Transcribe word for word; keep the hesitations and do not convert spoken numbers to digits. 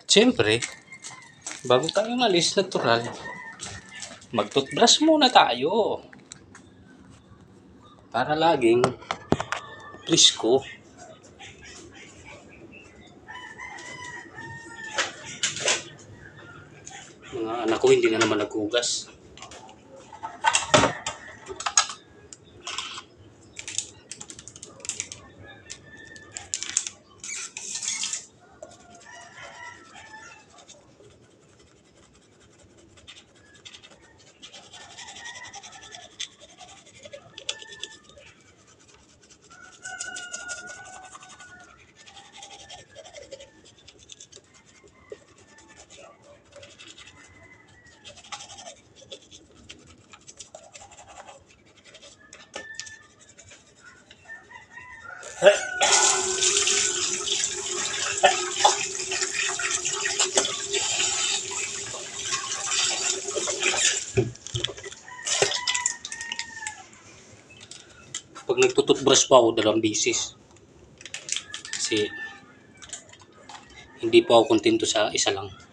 Siyempre, bago tayo malis natural, mag-toothbrush muna tayo. Para laging presko. Mga anak ko hindi na naman naghugas. Pag nagtututbrush pa ako dalawang bisis. Kasi hindi pa ako kontento sa isa lang.